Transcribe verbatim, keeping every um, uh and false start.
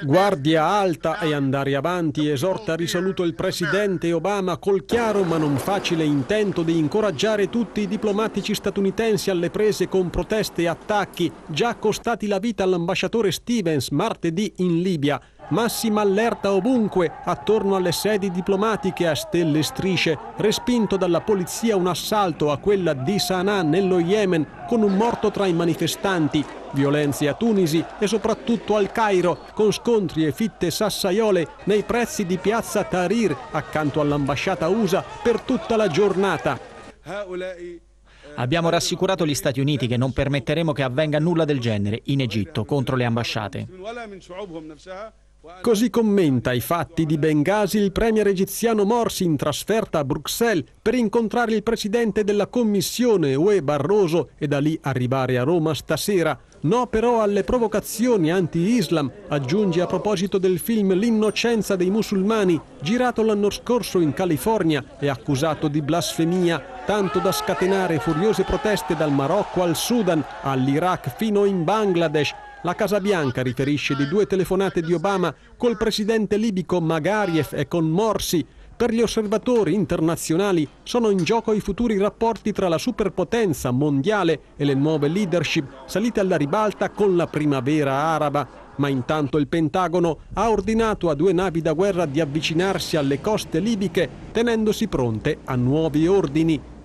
Guardia alta e andare avanti, esorta risoluto il presidente Obama col chiaro ma non facile intento di incoraggiare tutti i diplomatici statunitensi alle prese con proteste e attacchi già costati la vita all'ambasciatore Stevens martedì in Libia. Massima allerta ovunque, attorno alle sedi diplomatiche a stelle e strisce, respinto dalla polizia un assalto a quella di Sana'a nello Yemen con un morto tra i manifestanti, violenze a Tunisi e soprattutto al Cairo con scontri e fitte sassaiole nei pressi di piazza Tahrir accanto all'ambasciata U S A per tutta la giornata. Abbiamo rassicurato gli Stati Uniti che non permetteremo che avvenga nulla del genere in Egitto contro le ambasciate. Così commenta i fatti di Bengasi il premier egiziano Morsi in trasferta a Bruxelles per incontrare il presidente della Commissione U E Barroso e da lì arrivare a Roma stasera. No però alle provocazioni anti-Islam, aggiunge a proposito del film L'innocenza dei musulmani, girato l'anno scorso in California e accusato di blasfemia, tanto da scatenare furiose proteste dal Marocco al Sudan, all'Iraq fino in Bangladesh. La Casa Bianca riferisce di due telefonate di Obama col presidente libico Maghariev e con Morsi. Per gli osservatori internazionali sono in gioco i futuri rapporti tra la superpotenza mondiale e le nuove leadership salite alla ribalta con la primavera araba. Ma intanto il Pentagono ha ordinato a due navi da guerra di avvicinarsi alle coste libiche tenendosi pronte a nuovi ordini.